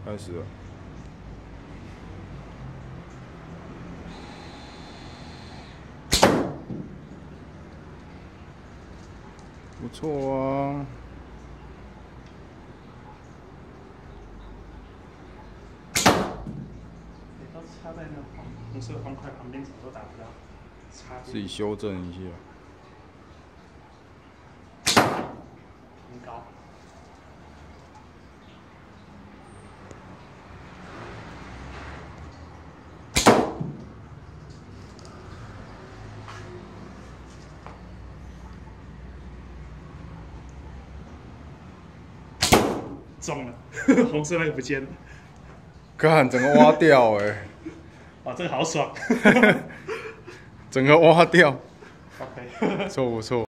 开始了。不错啊。 你都插在那红色方块旁边，怎么都打不到？插自己修正一下。 很高。 中了，红色那个不见了。 看，整个挖掉哇，这个好爽。 整个挖掉。 OK。 不错不错。